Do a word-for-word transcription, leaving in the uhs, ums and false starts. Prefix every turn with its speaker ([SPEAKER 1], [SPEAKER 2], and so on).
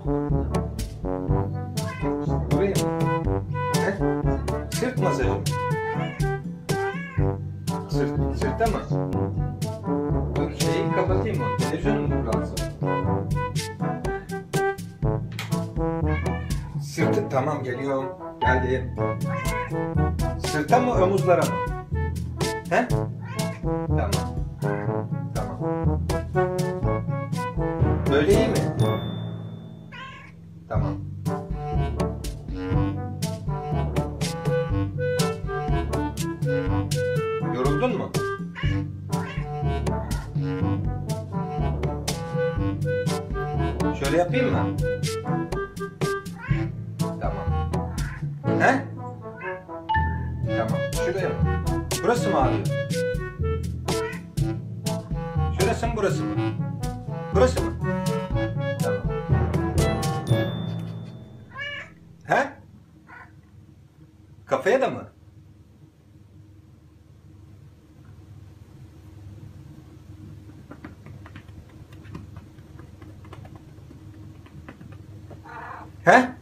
[SPEAKER 1] Buraya mı? He? Sırt masajı mı? Sırt, sırta mı? Dur şeyi kapatayım mı? Televizyonu mu lazım? Sırtı tamam geliyorum. Geldim. Sırta mı omuzlara mı? He? Tamam. Tamam. Böyle iyi mi? Tamam. Yoruldun mu? Şöyle yapayım mı? Tamam. He? Tamam. Şuraya mı? Burası mı ağrıyor? Şurası mı burası mı? Burası mı? Tamam. He? Kafaya da mı? He?